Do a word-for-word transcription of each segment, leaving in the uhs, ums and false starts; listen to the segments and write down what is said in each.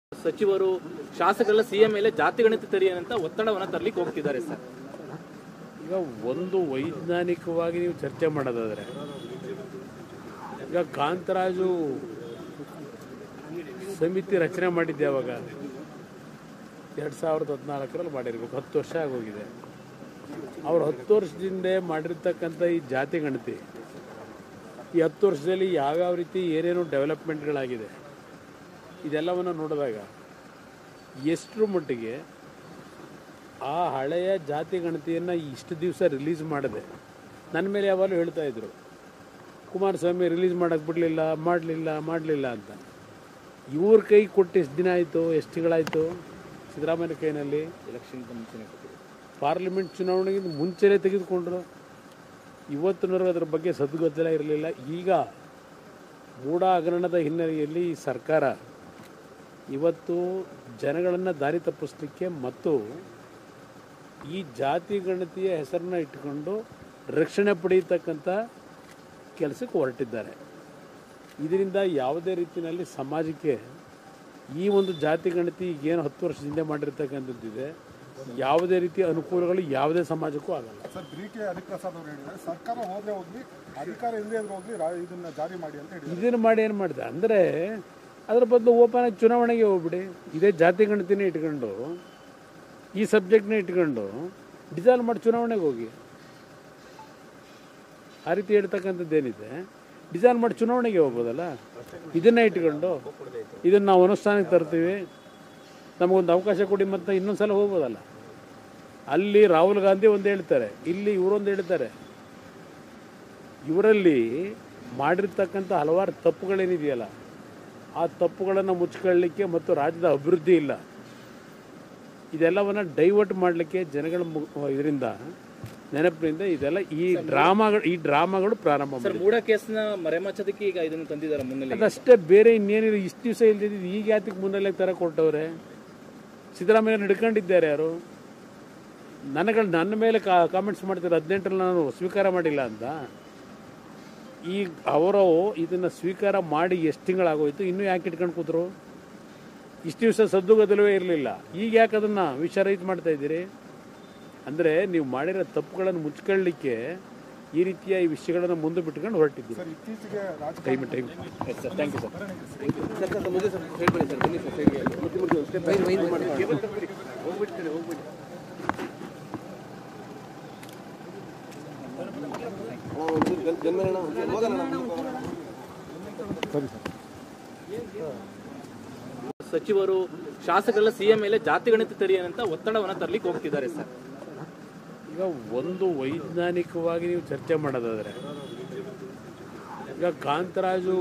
ಸಚಿವರು ಶಾಸಕರೆಲ್ಲ ಸಿಎಂ ಮೇಲೆ ಜಾತಿ ಗಣಿತ ತರಿಯಂತ ಒತ್ತಡವನ್ನು ತರಲಿಕ್ಕೆ ಹೋಗ್ತಿದ್ದಾರೆ ಸರ್. ಈಗ ಒಂದು ವೈಜ್ಞಾನಿಕವಾಗಿ ನೀವು ಚರ್ಚೆ ಮಾಡೋದಾದ್ರೆ ಈಗ ಕಾಂತರಾಜು ಸಮಿತಿ ರಚನೆ ಮಾಡಿದ್ದೆ ಅವಾಗ ಎರಡು ಸಾವಿರದ ಹದಿನಾಲ್ಕರಲ್ಲಿ ಮಾಡಿರ್ಬೇಕು, ಹತ್ತು ವರ್ಷ ಆಗೋಗಿದೆ. ಅವ್ರು ಹತ್ತು ವರ್ಷದಿಂದ ಮಾಡಿರ್ತಕ್ಕಂಥ ಈ ಜಾತಿ ಗಣತಿ ಈ ಹತ್ತು ವರ್ಷದಲ್ಲಿ ಯಾವ್ಯಾವ ರೀತಿ ಏನೇನು ಡೆವಲಪ್ಮೆಂಟ್ಗಳಾಗಿದೆ ಇದೆಲ್ಲವನ್ನು ನೋಡಿದಾಗ ಎಷ್ಟರ ಮಟ್ಟಿಗೆ ಆ ಹಳೆಯ ಜಾತಿ ಗಣತಿಯನ್ನು ಇಷ್ಟು ದಿವಸ ರಿಲೀಸ್ ಮಾಡಿದೆ. ನನ್ನ ಮೇಲೆ ಯಾವಾಗಲೂ ಹೇಳ್ತಾ ಇದ್ರು, ಕುಮಾರಸ್ವಾಮಿ ರಿಲೀಸ್ ಮಾಡೋಕ್ಕೆ ಬಿಡಲಿಲ್ಲ, ಮಾಡಲಿಲ್ಲ ಮಾಡಲಿಲ್ಲ ಅಂತ. ಇವ್ರ ಕೈ ಕೊಟ್ಟು ಎಷ್ಟು ದಿನ ಆಯಿತು, ಎಷ್ಟು ತಿಂಗಳಾಯಿತು? ಸಿದ್ದರಾಮಯ್ಯ ಕೈನಲ್ಲಿ ಎಲೆಕ್ಷನ್ಗೆ ಮುಂಚೆನೇ ಪಾರ್ಲಿಮೆಂಟ್ ಚುನಾವಣೆಗಿಂತ ಮುಂಚೆನೇ ತೆಗೆದುಕೊಂಡ್ರು. ಇವತ್ತಿನವರೆಗೂ ಅದರ ಬಗ್ಗೆ ಸದ್ಗೊತ್ತಲ ಇರಲಿಲ್ಲ. ಈಗ ಮೂಢ ಹಗರಣದ ಹಿನ್ನೆಲೆಯಲ್ಲಿ ಈ ಸರ್ಕಾರ ಇವತ್ತು ಜನಗಳನ್ನು ದಾರಿ ತಪ್ಪಿಸಲಿಕ್ಕೆ ಮತ್ತು ಈ ಜಾತಿ ಗಣತಿಯ ಹೆಸರನ್ನ ಇಟ್ಟುಕೊಂಡು ರಕ್ಷಣೆ ಪಡೆಯತಕ್ಕಂಥ ಕೆಲಸಕ್ಕೆ ಹೊರಟಿದ್ದಾರೆ. ಇದರಿಂದ ಯಾವುದೇ ರೀತಿಯಲ್ಲಿ ಸಮಾಜಕ್ಕೆ ಈ ಒಂದು ಜಾತಿ ಗಣತಿ ಏನು ಹತ್ತು ವರ್ಷದಿಂದ ಮಾಡಿರ್ತಕ್ಕಂಥದ್ದಿದೆ ಯಾವುದೇ ರೀತಿಯ ಅನುಕೂಲಗಳು ಯಾವುದೇ ಸಮಾಜಕ್ಕೂ ಆಗಲ್ಲ. ಸರ್, ಬಿ ಕೆ ಹರಿಪ್ರಸಾದ್ ಅವರು ಹೇಳಿದ್ದಾರೆ, ಸರ್ಕಾರ ಹೋದ್ರೆ ಹೋಗ್ಲಿ, ಅಧಿಕಾರ ಇಲ್ಲದೆ ಇದ್ರೆ ಹೋಗ್ಲಿ, ಇದನ್ನ ಜಾರಿ ಮಾಡಿ ಅಂತ ಹೇಳಿ. ಇದನ್ನು ಮಾಡಿ ಏನು ಮಾಡಿದೆ ಅಂದರೆ ಅದರ ಬದಲು ಓಪನ್ ಆಗಿ ಚುನಾವಣೆಗೆ ಹೋಗ್ಬಿಡಿ. ಇದೇ ಜಾತಿ ಗಣತಿನೇ ಇಟ್ಕೊಂಡು ಈ ಸಬ್ಜೆಕ್ಟ್ನೇ ಇಟ್ಕೊಂಡು ಡಿಸಾಲ್ವ್ ಮಾಡಿ ಚುನಾವಣೆಗೆ ಹೋಗಿ. ಆ ರೀತಿ ಹೇಳ್ತಕ್ಕಂಥದ್ದೇನಿದೆ ಡಿಸಾಲ್ವ್ ಮಾಡಿ ಚುನಾವಣೆಗೆ ಹೋಗ್ಬೋದಲ್ಲ. ಇದನ್ನೇ ಇಟ್ಕೊಂಡು ಇದನ್ನು ನಾವು ಅನುಷ್ಠಾನಕ್ಕೆ ತರ್ತೀವಿ, ನಮಗೊಂದು ಅವಕಾಶ ಕೊಡಿ ಮತ್ತು ಇನ್ನೊಂದು ಸಲ ಹೋಗ್ಬೋದಲ್ಲ. ಅಲ್ಲಿ ರಾಹುಲ್ ಗಾಂಧಿ ಒಂದು ಹೇಳ್ತಾರೆ, ಇಲ್ಲಿ ಇವರೊಂದು ಹೇಳ್ತಾರೆ. ಇವರಲ್ಲಿ ಮಾಡಿರ್ತಕ್ಕಂಥ ಹಲವಾರು ತಪ್ಪುಗಳೇನಿದೆಯಲ್ಲ ಆ ತಪ್ಪುಗಳನ್ನು ಮುಚ್ಕೊಳ್ಳಿಕ್ಕೆ ಮತ್ತು ರಾಜ್ಯದ ಅಭಿವೃದ್ಧಿ ಇಲ್ಲ, ಇದೆಲ್ಲವನ್ನು ಡೈವರ್ಟ್ ಮಾಡಲಿಕ್ಕೆ ಜನಗಳ ಇದರಿಂದ ನೆನಪಿನಿಂದ ಇದೆಲ್ಲ ಈ ಡ್ರಾಮಾಗಳು ಈ ಡ್ರಾಮಾಗಳು ಪ್ರಾರಂಭ ಸರ್. ಮೂಢ ಕೇಸ್ನ ಮರೆಮಾಚೋದಕ್ಕೆ ಈಗ ಇದನ್ನು ತಂದಿದ್ದಾರೆ ಮುನ್ನೆಲೆ. ಅದಷ್ಟೇ, ಬೇರೆ ಇನ್ನೇನಿಲ್ಲ. ಇಷ್ಟು ದಿವಸ ಇಲ್ದಿದ್ದು ಈಗ ಯಾತಕ್ಕೆ ಮುನ್ನೆಲೆ ತರ ಕೊಟ್ಟವ್ರೆ? ಸಿದ್ದರಾಮಯ್ಯ ಹಿಡ್ಕೊಂಡಿದ್ದಾರೆ ಯಾರು? ನನಗಳು ನನ್ನ ಮೇಲೆ ಕಾಮೆಂಟ್ಸ್ ಮಾಡ್ತಾರೆ, ಹದಿನೆಂಟರಲ್ಲಿ ನಾನು ಸ್ವೀಕಾರ ಮಾಡಿಲ್ಲ ಅಂತ. ಈಗ ಅವರು ಇದನ್ನು ಸ್ವೀಕಾರ ಮಾಡಿ ಎಷ್ಟು ತಿಂಗಳಾಗೋಯ್ತು, ಇನ್ನೂ ಯಾಕೆ ಇಟ್ಕೊಂಡು ಕೂತರು? ಇಷ್ಟು ದಿವಸ ಸದ್ದುಗದಲವೇ ಇರಲಿಲ್ಲ, ಈಗ ಯಾಕೆ ಅದನ್ನು ವಿಷರಹಿತ ಮಾಡ್ತಾ ಇದ್ದೀರಿ? ಅಂದರೆ ನೀವು ಮಾಡಿರೋ ತಪ್ಪುಗಳನ್ನು ಮುಚ್ಕೊಳ್ಳಿಕ್ಕೆ ಈ ರೀತಿಯ ಈ ವಿಷಯಗಳನ್ನು ಮುಂದೆ ಬಿಟ್ಕೊಂಡು ಹೊರಟಿದ್ದೀರಿ. ಸರ್, ಇತ್ತೀಚೆಗೆ time time sir, thank you sir. Sir sir ಮುಂದೆ ಸರ್ ಹೇಳ್ಬೇಡಿ ಸರ್, ಬನ್ನಿ ಸರ್ ಸೈಡ್ಗೆ ಹೋಗ್ಬಿಡ್ತೀರಿ ಹೋಗ್ಬಿಡಿ. ಸಚಿವರು ಶಾಸಕರೆಲ್ಲ ಸಿಎಂ ಮೇಲೆ ಜಾತಿ ಗಣಿತ ತರಿಯಂತ ಒತ್ತಡವನ್ನು ತರಲಿಕ್ಕೆ ಹೋಗ್ತಿದ್ದಾರೆ ಸರ್. ಈಗ ಒಂದು ವೈಜ್ಞಾನಿಕವಾಗಿ ನೀವು ಚರ್ಚೆ ಮಾಡೋದಾದ್ರೆ ಈಗ ಕಾಂತರಾಜು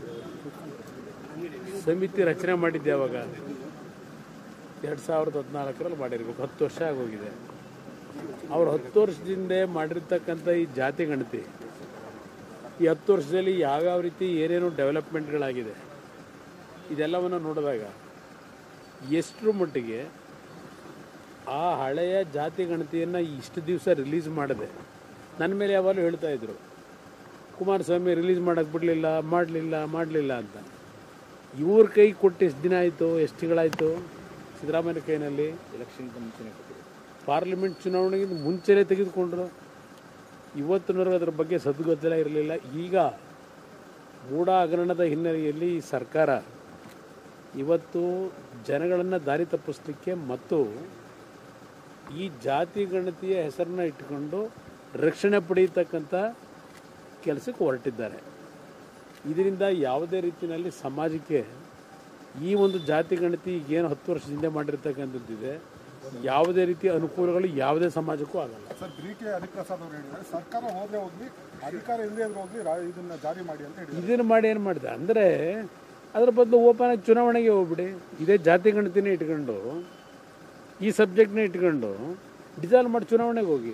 ಸಮಿತಿ ರಚನೆ ಮಾಡಿದ್ದೆ ಅವಾಗ ಎರಡು ಸಾವಿರದ ಹದಿನಾಲ್ಕರಲ್ಲಿ ಮಾಡಿರ್ಬೇಕು, ಹತ್ತು ವರ್ಷ ಆಗೋಗಿದೆ. ಅವ್ರು ಹತ್ತು ವರ್ಷದಿಂದ ಮಾಡಿರ್ತಕ್ಕಂಥ ಈ ಜಾತಿ ಗಣತಿ ಈ ಹತ್ತು ವರ್ಷದಲ್ಲಿ ಯಾವ್ಯಾವ ರೀತಿ ಏನೇನು ಡೆವಲಪ್ಮೆಂಟ್ಗಳಾಗಿದೆ ಇದೆಲ್ಲವನ್ನು ನೋಡಿದಾಗ ಎಷ್ಟರ ಮಟ್ಟಿಗೆ ಆ ಹಳೆಯ ಜಾತಿ ಗಣತಿಯನ್ನು ಇಷ್ಟು ದಿವಸ ರಿಲೀಸ್ ಮಾಡಿದೆ. ನನ್ನ ಮೇಲೆ ಯಾವಾಗಲೂ ಹೇಳ್ತಾ ಇದ್ರು, ಕುಮಾರಸ್ವಾಮಿ ರಿಲೀಸ್ ಮಾಡೋಕ್ಕೆ ಬಿಡಲಿಲ್ಲ, ಮಾಡಲಿಲ್ಲ ಮಾಡಲಿಲ್ಲ ಅಂತ. ಇವ್ರ ಕೈ ಕೊಟ್ಟು ಎಷ್ಟು ದಿನ ಆಯಿತು, ಎಷ್ಟು ತಿಂಗಳಾಯಿತು? ಸಿದ್ದರಾಮಯ್ಯ ಕೈನಲ್ಲಿ ಎಲೆಕ್ಷನ್ಗೆ ಮುಂಚೆನೇ ಪಾರ್ಲಿಮೆಂಟ್ ಚುನಾವಣೆಗಿಂತ ಮುಂಚೆನೇ ತೆಗೆದುಕೊಂಡ್ರು. ಇವತ್ತಿನವರೆಗೂ ಅದರ ಬಗ್ಗೆ ಸದ್ಗೊತ್ತಲ ಇರಲಿಲ್ಲ. ಈಗ ಮೂಢ ಹಗರಣದ ಹಿನ್ನೆಲೆಯಲ್ಲಿ ಈ ಸರ್ಕಾರ ಇವತ್ತು ಜನಗಳನ್ನು ದಾರಿ ತಪ್ಪಿಸಲಿಕ್ಕೆ ಮತ್ತು ಈ ಜಾತಿ ಗಣತಿಯ ಹೆಸರನ್ನ ಇಟ್ಟುಕೊಂಡು ರಕ್ಷಣೆ ಪಡೆಯತಕ್ಕಂಥ ಕೆಲಸಕ್ಕೆ ಹೊರಟಿದ್ದಾರೆ. ಇದರಿಂದ ಯಾವುದೇ ರೀತಿಯಲ್ಲಿ ಸಮಾಜಕ್ಕೆ ಈ ಒಂದು ಜಾತಿ ಗಣತಿ ಏನು ಹತ್ತು ವರ್ಷದಿಂದ ಮಾಡಿರ್ತಕ್ಕಂಥದ್ದಿದೆ ಯಾವುದೇ ರೀತಿಯ ಅನುಕೂಲಗಳು ಯಾವುದೇ ಸಮಾಜಕ್ಕೂ ಆಗಲ್ಲ. ಸರ್, ಬಿ ಕೆ ಹರಿಪ್ರಸಾದ್ ಅವರು ಹೇಳಿದ್ದಾರೆ, ಸರ್ಕಾರ ಹೋದ್ರೆ ಹೋಗ್ಲಿ, ಅಧಿಕಾರ ಇಲ್ಲದೆ ಇದ್ರೆ ಹೋಗ್ಲಿ, ಇದನ್ನ ಜಾರಿ ಮಾಡಿ ಅಂತ ಹೇಳಿ. ಇದನ್ನು ಮಾಡಿ ಏನು ಮಾಡಿದೆ ಅಂದರೆ ಅದರ ಬದಲು ಓಪನ್ ಆಗಿ ಚುನಾವಣೆಗೆ ಹೋಗ್ಬಿಡಿ. ಇದೇ ಜಾತಿ ಗಣತಿನೇ ಇಟ್ಕೊಂಡು ಈ ಸಬ್ಜೆಕ್ಟ್ನೇ ಇಟ್ಕೊಂಡು ಡಿಸಾಲ್ವ್ ಮಾಡಿ ಚುನಾವಣೆಗೆ ಹೋಗಿ.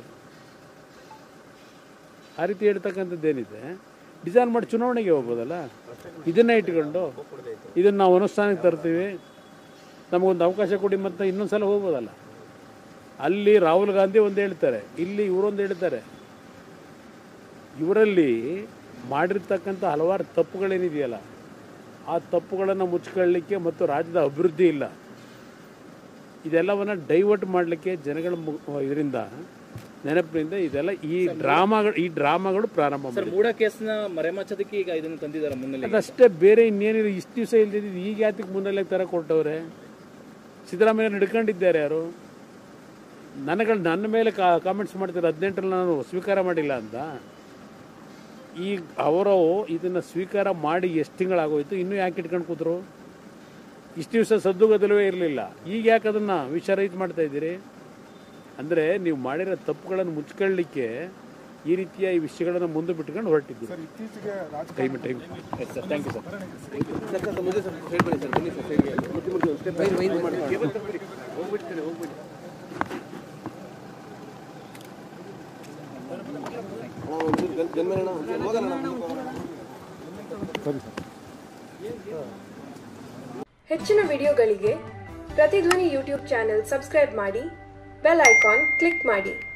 ಆ ರೀತಿ ಹೇಳ್ತಕ್ಕಂಥದ್ದೇನಿದೆ ಡಿಸಾಲ್ವ್ ಮಾಡಿ ಚುನಾವಣೆಗೆ ಹೋಗ್ಬೋದಲ್ಲ. ಇದನ್ನೇ ಇಟ್ಕೊಂಡು ಇದನ್ನು ನಾವು ಅನುಷ್ಠಾನಕ್ಕೆ ತರ್ತೀವಿ, ನಮಗೊಂದು ಅವಕಾಶ ಕೊಡಿ ಮತ್ತು ಇನ್ನೊಂದು ಸಲ ಹೋಗ್ಬೋದಲ್ಲ. ಅಲ್ಲಿ ರಾಹುಲ್ ಗಾಂಧಿ ಒಂದು ಹೇಳ್ತಾರೆ, ಇಲ್ಲಿ ಇವರೊಂದು ಹೇಳ್ತಾರೆ. ಇವರಲ್ಲಿ ಮಾಡಿರ್ತಕ್ಕಂಥ ಹಲವಾರು ತಪ್ಪುಗಳೇನಿದೆಯಲ್ಲ ಆ ತಪ್ಪುಗಳನ್ನು ಮುಚ್ಕೊಳ್ಳಿಕ್ಕೆ ಮತ್ತು ರಾಜ್ಯದ ಅಭಿವೃದ್ಧಿ ಇಲ್ಲ, ಇದೆಲ್ಲವನ್ನು ಡೈವರ್ಟ್ ಮಾಡಲಿಕ್ಕೆ ಜನಗಳ ಇದರಿಂದ ನೆನಪಿನಿಂದ ಇದೆಲ್ಲ ಈ ಡ್ರಾಮಾಗಳು ಈ ಡ್ರಾಮಾಗಳು ಪ್ರಾರಂಭ ಮಾಡಿ ಮೂಡ ಕೇಸ್ನ ಮರೆಮಾಚೋದಕ್ಕೆ ಈಗ ಇದನ್ನು ತಂದಿದ್ದಾರೆ ಮುನ್ನೆಲೆ. ಅದಷ್ಟೇ, ಬೇರೆ ಇನ್ನೇನಿಲ್ಲ. ಇಷ್ಟು ದಿವಸ ಇಲ್ದಿದ್ದು ಈಗ ಯಾತಕ್ಕೆ ಮುನ್ನೆಲೆ ಥರ ಕೊಟ್ಟವ್ರೆ? ಸಿದ್ದರಾಮಯ್ಯ ಹಿಡ್ಕೊಂಡಿದ್ದಾರೆ ಯಾರು? ನನಗಳು ನನ್ನ ಮೇಲೆ ಕಾಮೆಂಟ್ಸ್ ಮಾಡ್ತಾರೆ ಹದಿನೆಂಟರಲ್ಲಿ ನಾನು ಸ್ವೀಕಾರ ಮಾಡಿಲ್ಲ ಅಂತ. ಈಗ ಅವರು ಇದನ್ನು ಸ್ವೀಕಾರ ಮಾಡಿ ಎಷ್ಟು ತಿಂಗಳಾಗೋಯ್ತು, ಇನ್ನೂ ಯಾಕೆ ಇಟ್ಕೊಂಡು ಕೂತರು? ಇಷ್ಟು ದಿವಸ ಸದ್ದುಗದಲವೇ ಇರಲಿಲ್ಲ, ಈಗ ಯಾಕೆ ಅದನ್ನು ವಿಚಾರಹಿತ ಮಾಡ್ತಾ ಇದ್ದೀರಿ? ಅಂದರೆ ನೀವು ಮಾಡಿರೋ ತಪ್ಪುಗಳನ್ನು ಮುಚ್ಕೊಳ್ಳಿಕ್ಕೆ ಈ ರೀತಿಯ ಈ ವಿಷಯಗಳನ್ನು ಮುಂದೆ ಬಿಟ್ಕೊಂಡು ಹೊರಟಿದ್ದೀರಿ. Time time thank you sir. ಹೆಚ್ಚಿನ ವಿಡಿಯೋಗಳಿಗೆ ಪ್ರತಿಧ್ವನಿ ಯೂಟ್ಯೂಬ್ ಚಾನೆಲ್ ಸಬ್ಸ್ಕ್ರೈಬ್ ಮಾಡಿ, ಬೆಲ್ ಐಕಾನ್ ಕ್ಲಿಕ್ ಮಾಡಿ.